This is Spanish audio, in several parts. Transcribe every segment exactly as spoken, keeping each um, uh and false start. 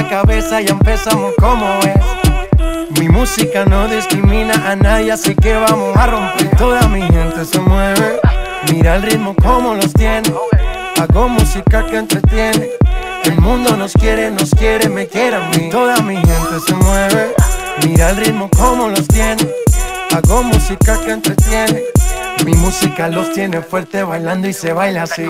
cabeza, ya empezamos como es. Mi música no discrimina a nadie, así que vamos a romper. Toda mi gente se mueve, mira el ritmo como los tiene. Hago música que entretiene. El mundo nos quiere, nos quiere, me quiere a mí. Toda mi gente se mueve, mira el ritmo como los tiene. Hago música que entretiene. Mi música los tiene fuerte bailando y se baila así.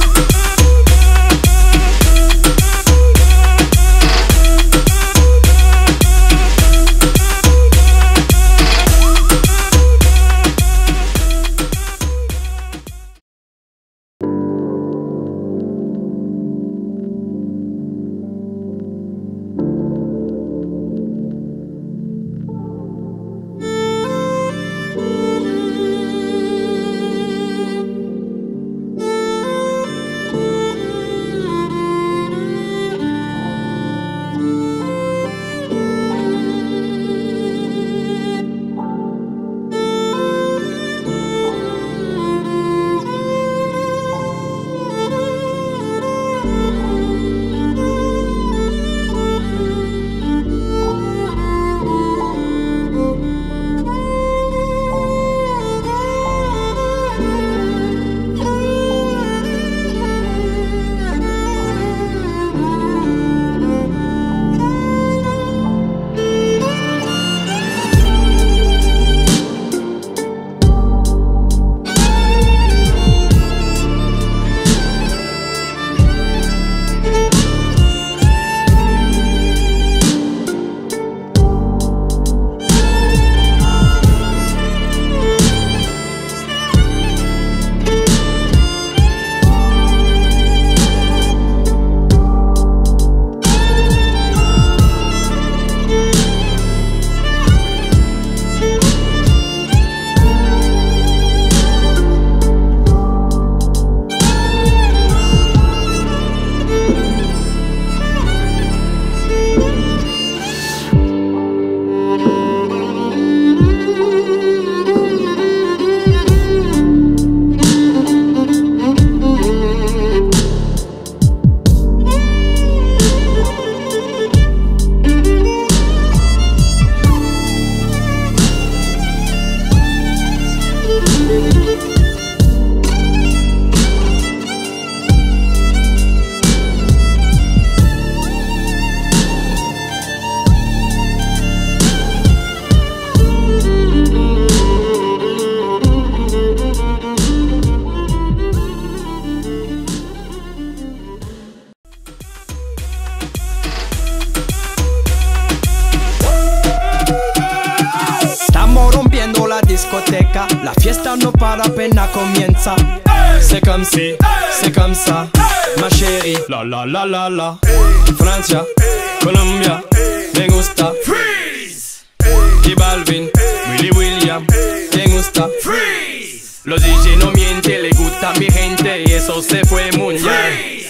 Discoteca, la fiesta no para apenas comienza. C'est comme si, c'est comme ça, ma chérie. La la la la la. Francia, Colombia, me gusta. Freeze. Y Balvin, Willy William, me gusta. Freeze. Los D J no mienten, le gusta a mi gente y eso se fue mundial.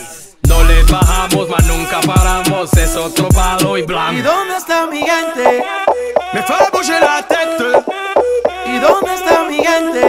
No le bajamos, mas nunca paramos, es otro palo y blanco. ¿Y dónde está mi gente? Me fait bouger la tête. ¿Y dónde está mi gente?